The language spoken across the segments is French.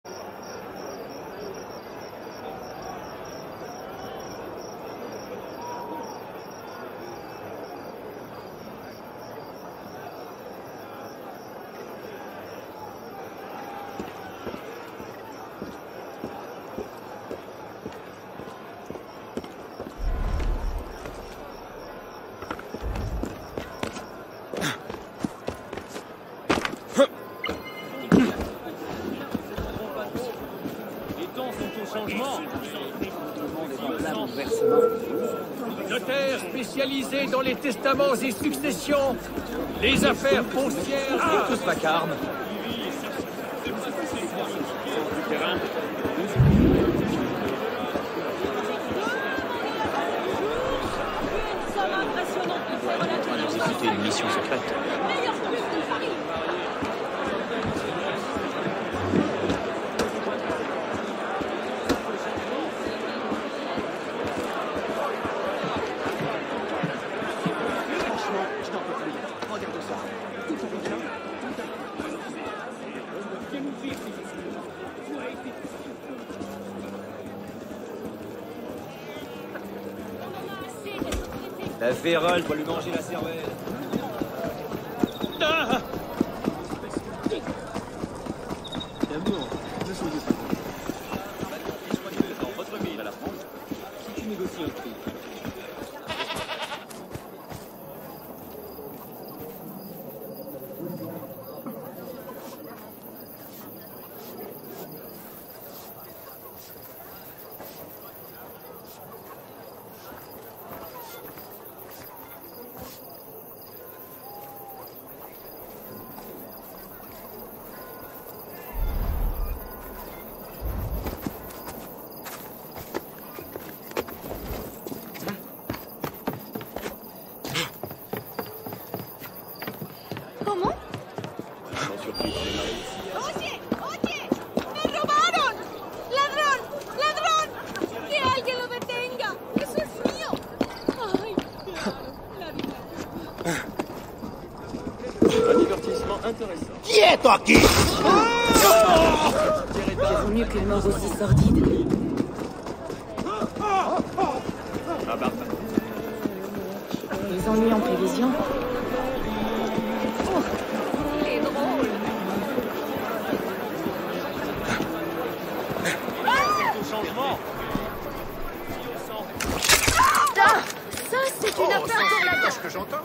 Notaire spécialisé dans les testaments et successions, les affaires foncières et tous vacarmes. On a exécuté une mission secrète. La vérole doit lui manger la cervelle. Ah! D'abord, ne soyez pas Dans votre ville à la France, si tu négocies un prix. Qui est toi qui? Vaut mieux qu'une mort aussi sordide. Les ennuis en prévision. Oh, c'est drôle. changement. Ça, c'est une affaire pour la Qu'est-ce que j'entends?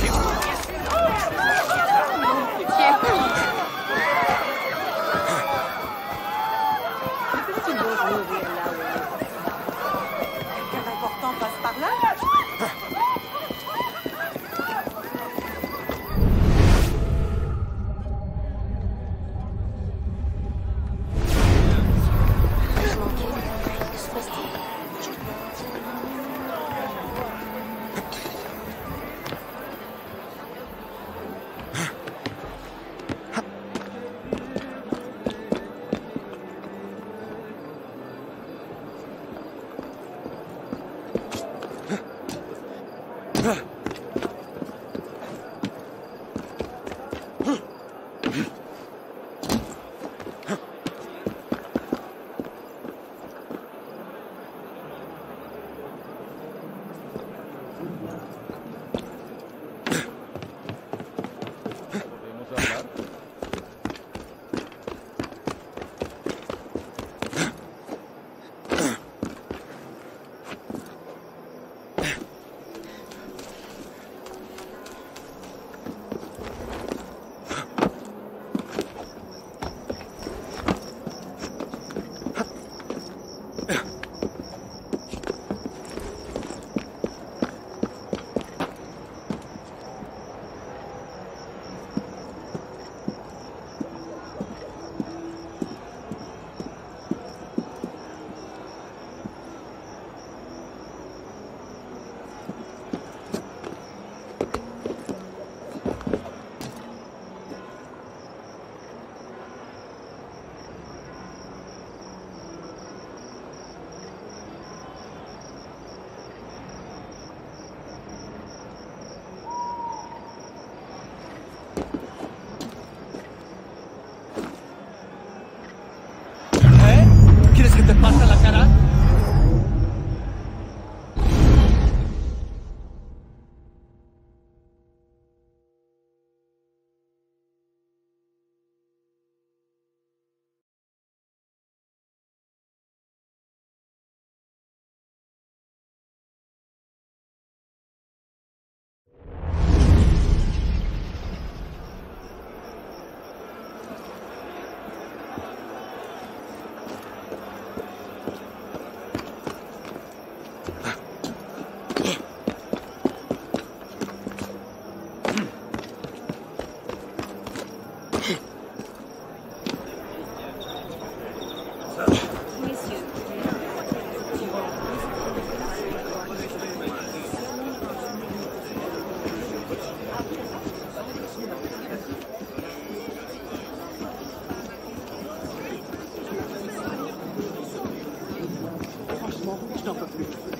Quelqu'un d'important passe par là.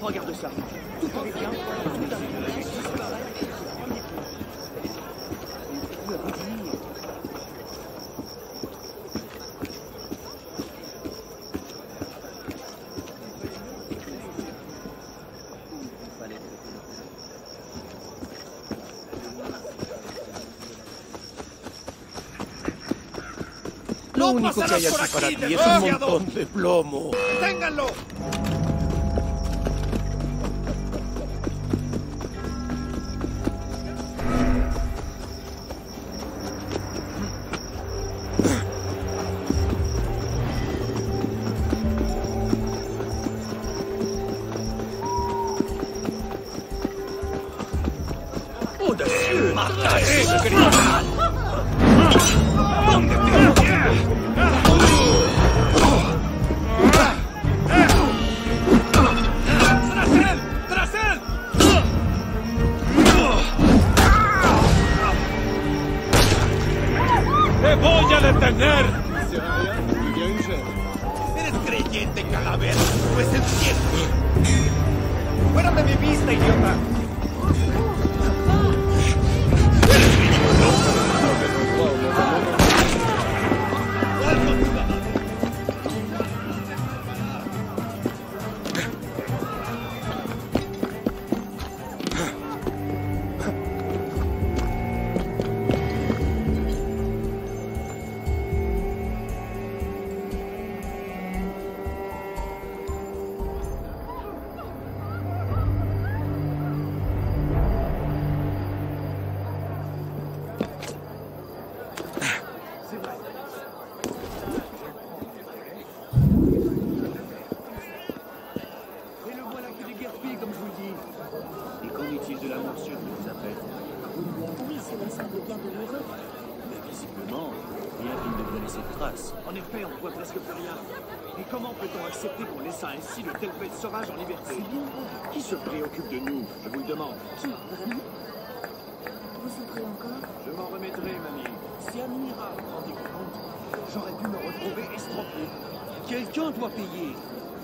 Regarde ça. Tout allait bien. Tout allait bien. Lo único que hay aquí para ti es un montón de plomo. ¡Ténganlo! ¡Audacieux! ¡Mataré, criminal! ¡Tras él! ¡Te voy a detener! ¿Eres creyente, calavera? Pues entiendo. ¡Fuera de mi vista, idiota! En effet, on voit presque plus rien. Et comment peut-on accepter qu'on laisse ainsi de telles bêtes sauvages en liberté? Qui se préoccupe de nous? Je vous le demande. Qui, vraiment? Vous souffrez encore? Je m'en remettrai, mamie. Si Amira m'en dit compte, j'aurais pu me retrouver estropié. Quelqu'un doit payer.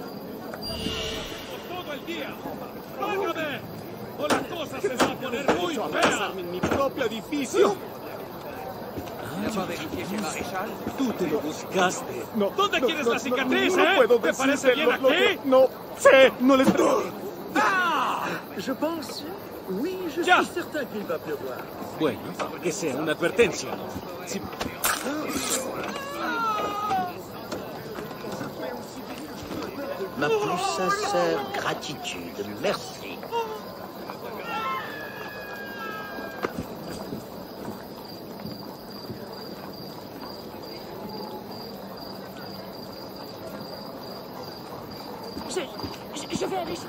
¡Todo el día! ¡Págame! ¡O la cosa se va a poner muy fea! En mi propio edificio. ¿Ya va a verificar ese maréchal? Tú te lo buscaste. No. ¿Dónde quieres la cicatriz, no eh? puedo ¿Te parece bien decirte lo aquí? que- No sé, no les ¡Ah! Je pense. Oui, je Ya. suis certain qu'il va pleuvoir. Bueno, que sea una advertencia. Si... Ma plus sincère gratitude. Merci. Je vais aller...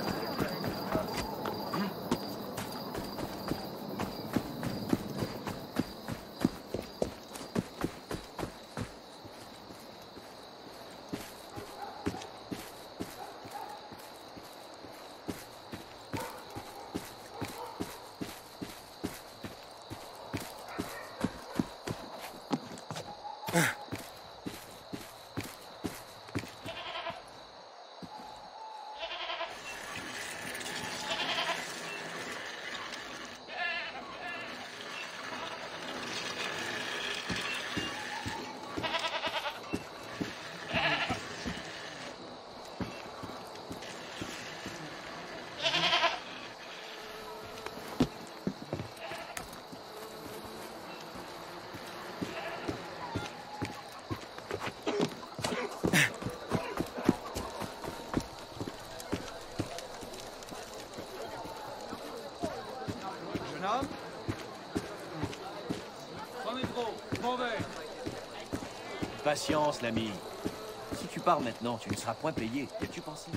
Patience, l'ami. Si tu pars maintenant, tu ne seras point payé. Y as-tu pensé?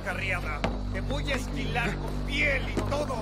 descarriada. Te voy a esquilar con piel y todo.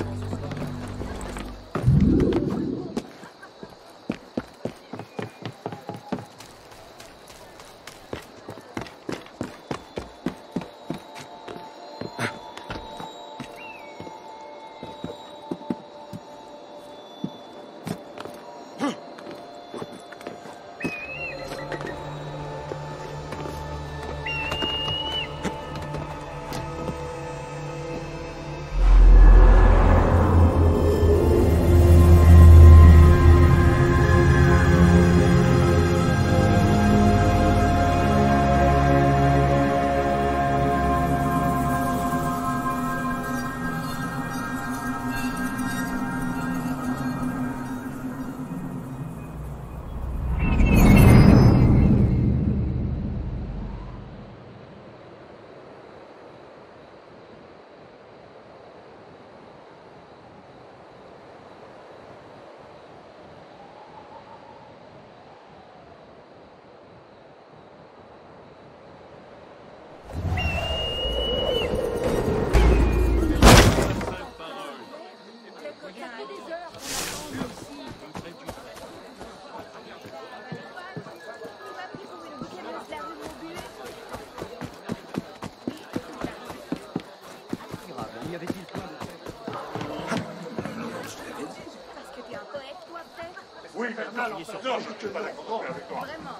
Oui, maintenant, non, je ne suis pas d'accord avec toi. Vraiment.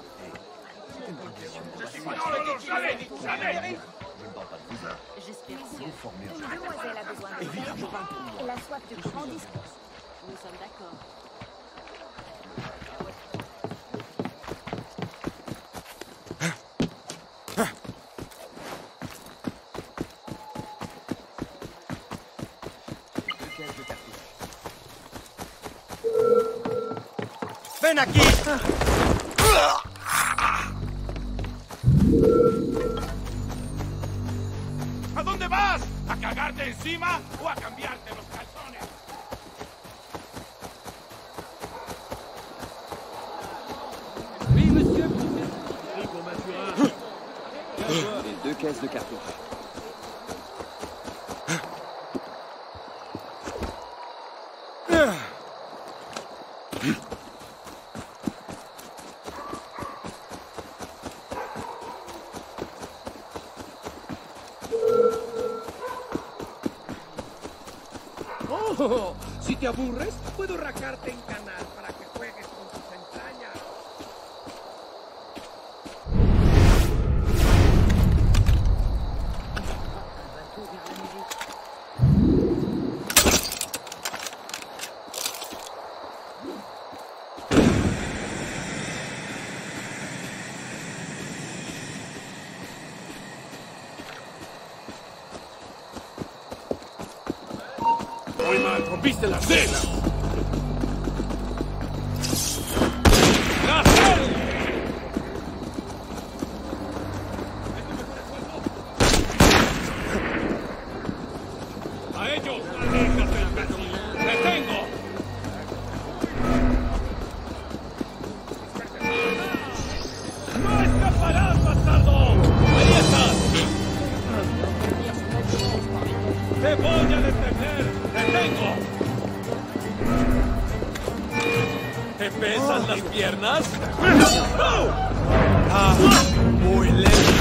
Jamais. Je ne parle pas de vous. J'espère que Vous une demoiselle a besoin de évidemment pas. et la soif de grand discours. Nous sommes d'accord. ¡Ven aquí! ¿A dónde vas? ¿A cagarte encima o a cambiarte los calzones? Oui, monsieur. Et 2 caisses de cartouches. Oh, si te aburres, puedo racarte en canal para que juegues con tus entrañas. Muy mal, rompiste la cena. ¡La cena! ¡A ellos! ¡Detengo! ¡No escaparás, bastardo! ¡Ahí estás! ¡Te voy a detener! ¡Detengo! ¿Te pesan las piernas? ¡Ah! ¡Muy lento!